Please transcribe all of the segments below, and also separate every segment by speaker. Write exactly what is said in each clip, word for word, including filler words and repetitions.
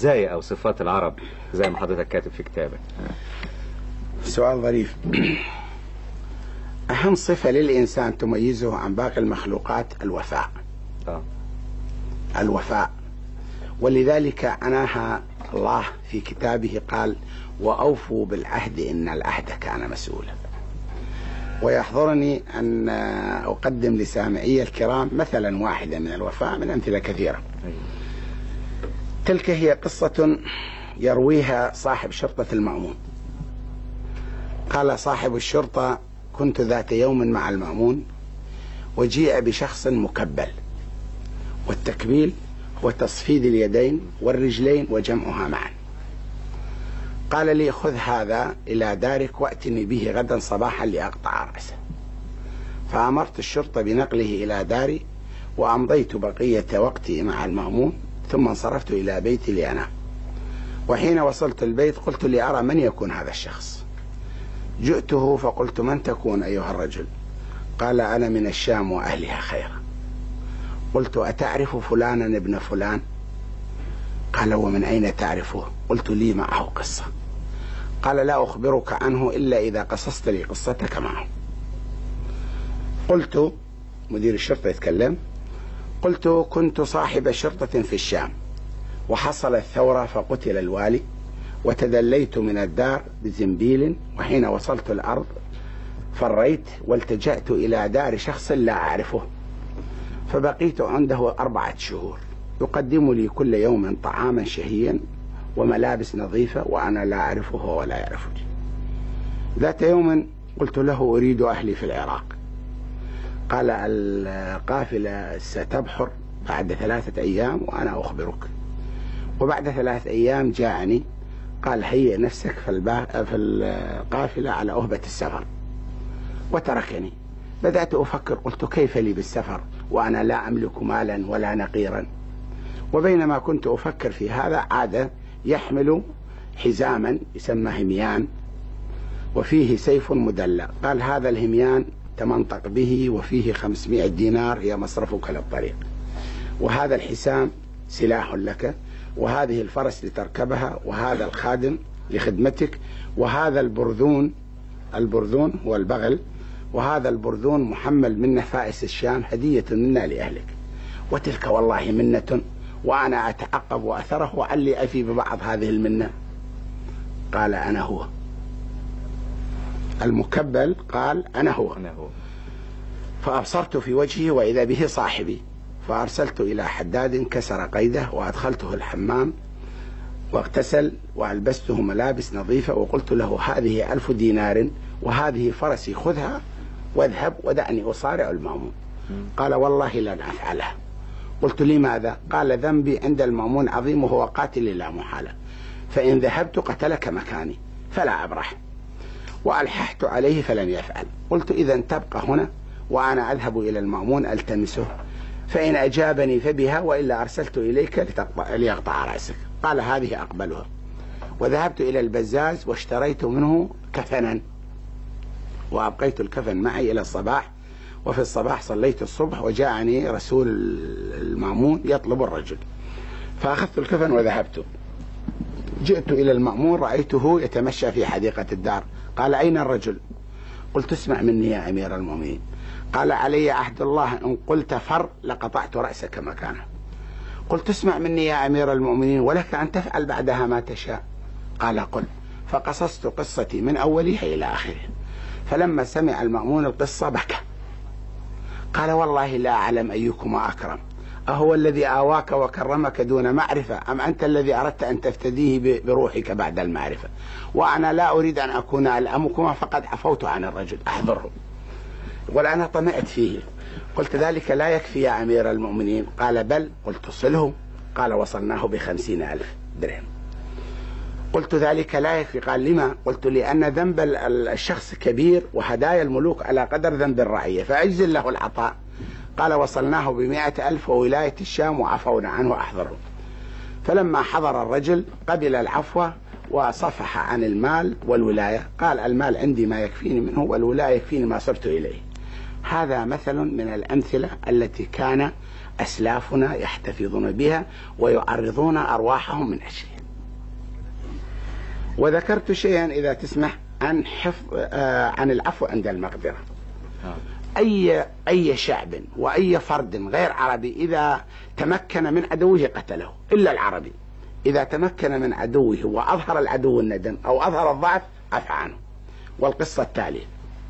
Speaker 1: مزايا أو صفات العرب زي ما حضرتك كاتب في كتابك؟
Speaker 2: سؤال ظريف. أهم صفة للإنسان تميزه عن باقي المخلوقات الوفاء.
Speaker 1: آه.
Speaker 2: الوفاء، ولذلك أناها الله في كتابه قال: وأوفوا بالعهد إن العهد كان مسؤولا. ويحضرني أن أقدم لسامعي الكرام مثلا واحدا من الوفاء من أمثلة كثيرة. تلك هي قصة يرويها صاحب شرطة المأمون. قال صاحب الشرطة: كنت ذات يوم مع المأمون وجيء بشخص مكبل، والتكبيل هو تصفيد اليدين والرجلين وجمعها معا. قال لي: خذ هذا إلى دارك وأتني به غدا صباحا لأقطع رأسه. فأمرت الشرطة بنقله إلى داري، وأمضيت بقية وقتي مع المأمون، ثم انصرفت إلى بيتي لأنام. وحين وصلت البيت قلت لي: أرى من يكون هذا الشخص. جئته فقلت: من تكون أيها الرجل؟ قال: أنا من الشام وأهلها خيرا. قلت: أتعرف فلانا ابن فلان؟ قال: ومن أين تعرفه؟ قلت: لي معه قصة. قال: لا أخبرك عنه إلا إذا قصصت لي قصتك معه. قلت، مدير الشرطة يتكلم، قلت: كنت صاحب شرطة في الشام، وحصلت ثورة فقتل الوالي، وتدليت من الدار بزنبيل، وحين وصلت الأرض فريت والتجأت إلى دار شخص لا أعرفه، فبقيت عنده أربعة شهور، يقدم لي كل يوم طعاما شهيا وملابس نظيفة، وأنا لا أعرفه ولا يعرفني. ذات يوم قلت له: أريد أهلي في العراق. قال: القافلة ستبحر بعد ثلاثة أيام وأنا أخبرك. وبعد ثلاثة أيام جاءني قال: هيئ نفسك في القافلة على أهبة السفر، وتركني. بدأت أفكر، قلت: كيف لي بالسفر وأنا لا أملك مالا ولا نقيرا؟ وبينما كنت أفكر في هذا عاد يحمل حزاما يسمى هميان وفيه سيف مدلى. قال: هذا الهميان تمنطق به وفيه خمسمائة دينار هي مصرفك للطريق، وهذا الحسام سلاح لك، وهذه الفرس لتركبها، وهذا الخادم لخدمتك، وهذا البرذون، البرذون هو البغل، وهذا البرذون محمل من نفائس الشام هدية منا لأهلك، وتلك والله منة، وأنا أتعقب أثره وعلي أفي ببعض هذه المنة. قال: أنا هو. المكبل قال: أنا هو.
Speaker 1: أنا هو.
Speaker 2: فأبصرت في وجهه وإذا به صاحبي، فأرسلت إلى حداد كسر قيده وأدخلته الحمام واغتسل وألبسته ملابس نظيفة، وقلت له: هذه ألف دينار وهذه فرسي، خذها واذهب ودعني أصارع المأمون. قال: والله لن أفعلها. قلت: لماذا؟ قال: ذنبي عند المأمون عظيم وهو قاتل لا محالة، فإن ذهبت قتلك مكاني فلا أبرح. وألححت عليه فلم يفعل. قلت: إذا تبقى هنا وأنا أذهب إلى المأمون ألتمسه، فإن أجابني فبها، وإلا أرسلت إليك ليقطع رأسك. قال: هذه أقبلها. وذهبت إلى البزاز واشتريت منه كفنا، وأبقيت الكفن معي إلى الصباح. وفي الصباح صليت الصبح وجاءني رسول المأمون يطلب الرجل، فأخذت الكفن وذهبت. جئت إلى المأمون رأيته يتمشى في حديقة الدار. قال: أين الرجل؟ قلت: اسمع مني يا أمير المؤمنين. قال: علي عهد الله إن قلت فر لقطعت رأسك مكانه. قلت: اسمع مني يا أمير المؤمنين، ولك أن تفعل بعدها ما تشاء. قال: قل. فقصصت قصتي من أولها إلى آخرها. فلما سمع المأمون القصة بكى. قال: والله لا أعلم أيكما أكرم، أهو الذي آواك وكرمك دون معرفة، أم أنت الذي أردت أن تفتديه بروحك بعد المعرفة؟ وأنا لا أريد أن أكون ألأمكما، فقد عفوت عن الرجل، أحضره. والآن طمعت فيه. قلت: ذلك لا يكفي يا أمير المؤمنين. قال: بل. قلت: صله. قال: وصلناه بخمسين ألف درهم. قلت: ذلك لا يكفي. قال: لما؟ قلت: لأن ذنب الشخص كبير، وهدايا الملوك على قدر ذنب الرعية، فأجزل له العطاء. قال: وصلناه بمائة ألف وولاية الشام وعفونا عنه، أحضره. فلما حضر الرجل قبل العفو وصفح عن المال والولاية. قال: المال عندي ما يكفيني منه، والولاية يكفيني ما صرت إليه. هذا مثل من الأمثلة التي كان أسلافنا يحتفظون بها ويعرضون أرواحهم من أجلها. وذكرت شيئا إذا تسمح عن حفظ آه عن العفو عند المقدرة. أي أي شعب وأي فرد غير عربي إذا تمكن من عدوه قتله، إلا العربي إذا تمكن من عدوه وأظهر العدو الندم أو أظهر الضعف عفى عنه. والقصة التالية: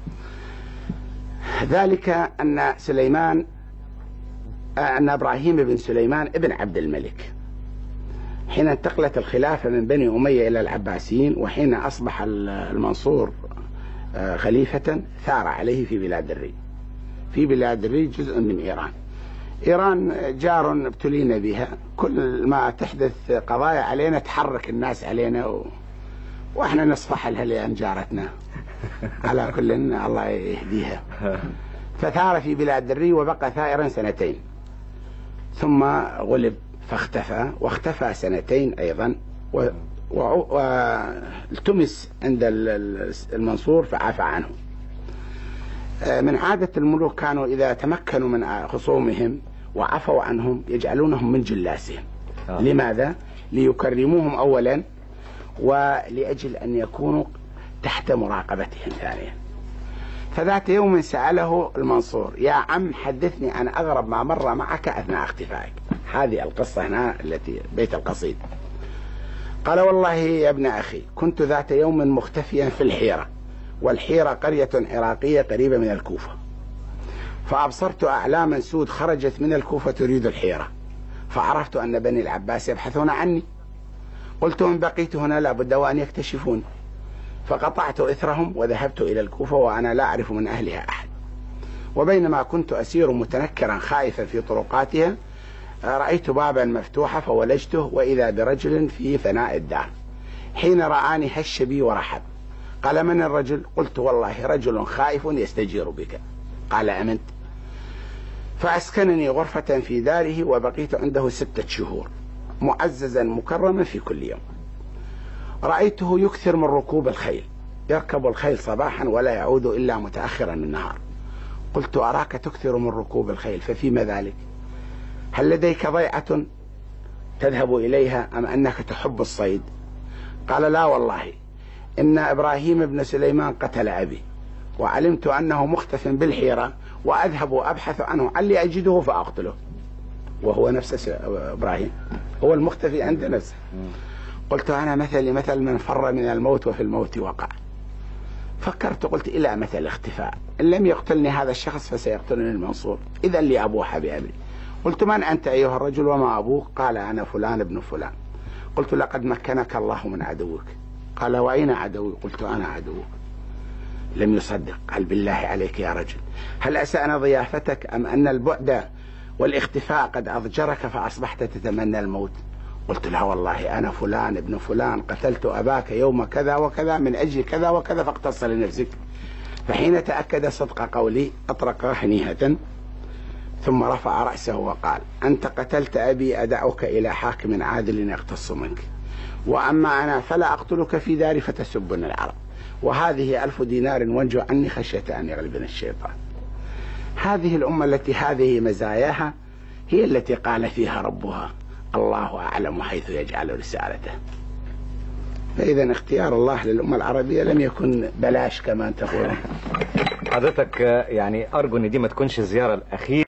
Speaker 2: ذلك أن سليمان أن إبراهيم بن سليمان ابن عبد الملك حين انتقلت الخلافة من بني أمية إلى العباسيين، وحين أصبح المنصور خليفة، ثار عليه في بلاد الري. في بلاد الري جزء من إيران. إيران جار ابتلينا بها، كل ما تحدث قضايا علينا تحرك الناس علينا و... وإحنا نصفح لها لأن جارتنا. على كل الله يهديها. فثار في بلاد الري وبقى ثائرا سنتين، ثم غلب فاختفى، واختفى سنتين أيضا، والتمس عند المنصور فعفى عنه. من عادة الملوك كانوا إذا تمكنوا من خصومهم وعفوا عنهم يجعلونهم من جلاسهم. آه. لماذا؟ ليكرموهم أولا، ولأجل أن يكونوا تحت مراقبتهم ثانيا. فذات يوم سأله المنصور: يا عم حدثني عن أغرب ما مر معك أثناء اختفائك. هذه القصة هنا التي بيت القصيد. قال: والله يا ابن أخي، كنت ذات يوم مختفيا في الحيرة، والحيرة قرية عراقية قريبة من الكوفة، فأبصرت أعلاما سود خرجت من الكوفة تريد الحيرة، فعرفت أن بني العباس يبحثون عني. قلت: إن بقيت هنا لابد وأن يكتشفون، فقطعت إثرهم وذهبت إلى الكوفة وأنا لا أعرف من أهلها أحد. وبينما كنت أسير متنكرا خائفا في طرقاتها، رأيت بابا مفتوحا فولجته، وإذا برجل في فناء الدار. حين رآني هش بي ورحب. قال: من الرجل؟ قلت: والله رجل خائف يستجير بك. قال: أمنت. فأسكنني غرفة في داره، وبقيت عنده ستة شهور معززا مكرما في كل يوم. رأيته يكثر من ركوب الخيل، يركب الخيل صباحا ولا يعود إلا متأخرا من النهار. قلت: أراك تكثر من ركوب الخيل، ففيما ذلك؟ هل لديك ضيعة تذهب إليها أم أنك تحب الصيد؟ قال: لا والله، إن إبراهيم بن سليمان قتل أبي، وعلمت أنه مختف بالحيرة، وأذهب أبحث عنه علي أجده فأقتله. وهو نفس إبراهيم، هو المختفي عند نفسه. قلت: أنا مثلي مثل من فر من الموت وفي الموت وقع. فكرت قلت: إلى مثل الاختفاء، إن لم يقتلني هذا الشخص فسيقتلني المنصور، إذا لي أبوح بأبي. قلت: من أنت أيها الرجل وما أبوك؟ قال: أنا فلان ابن فلان. قلت: لقد مكنك الله من عدوك. قال: وأين عدوي؟ قلت: أنا عدوك. لم يصدق. قال: بالله عليك يا رجل، هل أسأنا ضيافتك أم أن البعد والاختفاء قد أضجرك فأصبحت تتمنى الموت؟ قلت: لا والله، أنا فلان ابن فلان، قتلت أباك يوم كذا وكذا من أجل كذا وكذا، فاقتص لنفسك. فحين تأكد صدق قولي أطرق حنيهة، ثم رفع رأسه وقال: أنت قتلت أبي، أدعوك إلى حاكم عادل يقتص منك، وأما أنا فلا أقتلك في داري فتسبني العرب، وهذه ألف دينار وانجو عني خشية أن يغلبني الشيطان. هذه الأمة التي هذه مزاياها هي التي قال فيها ربها: الله أعلم حيث يجعل رسالته. فإذا اختيار الله للأمة العربية لم يكن بلاش كما تقول.
Speaker 1: حضرتك يعني أرجو أن دي ما تكونش الزيارة الأخيرة